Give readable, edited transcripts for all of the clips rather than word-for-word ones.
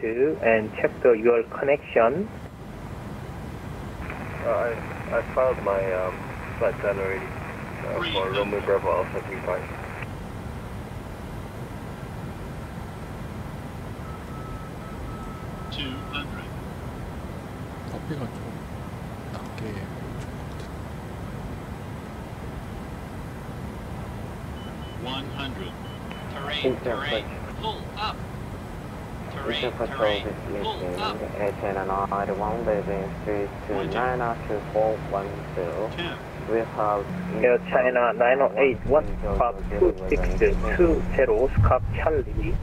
and check your connection. I filed my flight plan already for Romeo Bravo Alpha 35. 커피가 좀 낮게 좋은 것 같아. 100. Terrain. Pull up. Terrain. Pull up. Air China 91, leaving 329 after 410. We have Air China 9081, squawk 2620, squawk Charlie.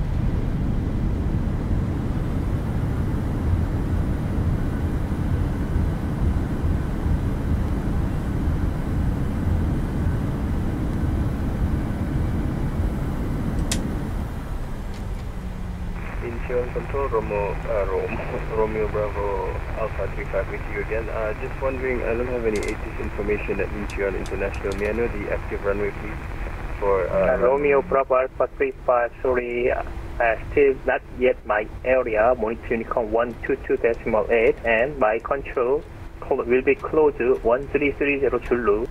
Incheon Control, Romeo Bravo Alpha 35 with you again. Just wondering, I don't have any ATIS information at Incheon International. May I know the active runway, please? For Romeo Bravo Alpha 35, sorry, still not yet my area, monitor Unicorn 122.8, and my control will be closed 1330 Zulu.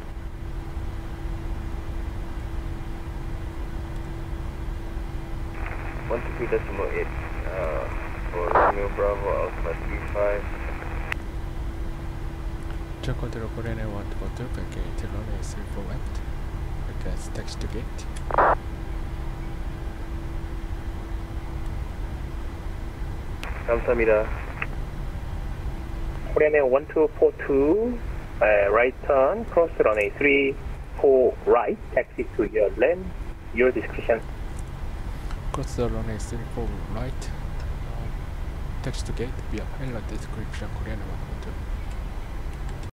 (123.8) for Romeo Bravo Alpha 35. 제거대로 고래네 원투버트 100게이트 런웨이 34 left. Request text to gate. 감사합니다. Korean 1242, right turn, cross runway 34 right, taxi to your lane, your discretion. Cross the runway 34 right. Text to gate via pilot description Korean 1.